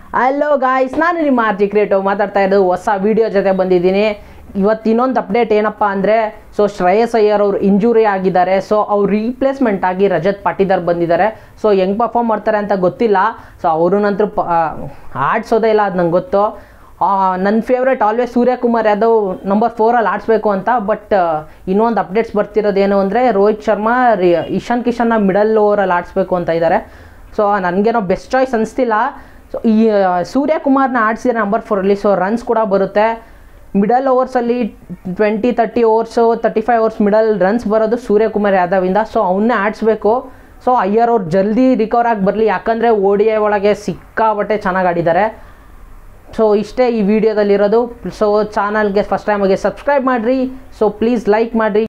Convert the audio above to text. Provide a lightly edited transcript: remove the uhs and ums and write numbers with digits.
Hello guys, ನಾನು ನಿಮ್ಮ ಆರ್ಜಿ creative ಮಾತಾಡ್ತಾ ಇರೋದು. ಹೊಸ ವಿಡಿಯೋ ಜೊತೆ ಬಂದಿದ್ದೀನಿ. ಇವತ್ತು ಇನ್ನೊಂದು ಅಪ್ಡೇಟ್ ಏನಪ್ಪ ಅಂದರೆ, ಶ್ರೇಯಸ್ ಅಯ್ಯರ್ ಅವರು ಇಂಜುರಿ ಆಗಿದ್ದಾರೆ. ಸೊ ಅವ್ರು ರೀಪ್ಲೇಸ್ಮೆಂಟ್ ಆಗಿ ರಜತ್ ಪಾಟಿದಾರ್ ಬಂದಿದ್ದಾರೆ. ಸೊ ಹೆಂಗೆ ಪರ್ಫಾರ್ಮ್ ಮಾಡ್ತಾರೆ ಅಂತ ಗೊತ್ತಿಲ್ಲ. ಸೊ ಅವರು ನಂತರ ಆಡಿಸೋದೇ ಇಲ್ಲ, ಅದು ನಂಗೆ ಗೊತ್ತು. ನನ್ನ favourite always Suryakumar Yadav number 4 ಆಡಿಸ್ಬೇಕು ಅಂತ. ಬಟ್ ಇನ್ನೊಂದು ಅಪ್ಡೇಟ್ಸ್ ಬರ್ತಿರೋದೇನು ಅಂದರೆ, ರೋಹಿತ್ ಶರ್ಮಾ ಇಶಾನ್ ಕಿಶನ್ನ ಮಿಡಲ್ ಓವರಲ್ಲಿ ಆಡಿಸ್ಬೇಕು ಅಂತ ಇದ್ದಾರೆ. ಸೊ ನನಗೇನೋ ಬೆಸ್ಟ್ ಚಾಯ್ಸ್ ಅನಿಸ್ತಿಲ್ಲ. ಸೊ ಈ ಸೂರ್ಯಕುಮಾರ್ನ ಆಡಿಸಿದ್ರೆ ನಂಬರ್ 4 ಸೊ ರನ್ಸ್ ಕೂಡ ಬರುತ್ತೆ. ಮಿಡಲ್ ಓವರ್ಸಲ್ಲಿ 20-30 ಓವರ್ಸು 35 ಓವರ್ಸ್ ಮಿಡಲ್ ರನ್ಸ್ ಬರೋದು ಸೂರ್ಯಕುಮಾರ್ ಯಾದವಿಂದ. ಸೊ ಅವನ್ನೇ ಆಡಿಸ್ಬೇಕು. ಸೊ ಅಯ್ಯರ್ ಅವ್ರು ಜಲ್ದಿ ರಿಕವರ್ ಆಗಿ ಬರಲಿ, ಯಾಕಂದರೆ ODI ಒಳಗೆ ಸಿಕ್ಕಾಬಟ್ಟೆ ಚೆನ್ನಾಗಿ ಆಡಿದ್ದಾರೆ. ಸೊ ಇಷ್ಟೇ ಈ ವಿಡಿಯೋದಲ್ಲಿರೋದು. ಸೊ ಚಾನಲ್ಗೆ ಫಸ್ಟ್ ಟೈಮ್ ಆಗಿ ಸಬ್ಸ್ಕ್ರೈಬ್ ಮಾಡಿರಿ. ಸೊ ಪ್ಲೀಸ್ ಲೈಕ್ ಮಾಡಿರಿ.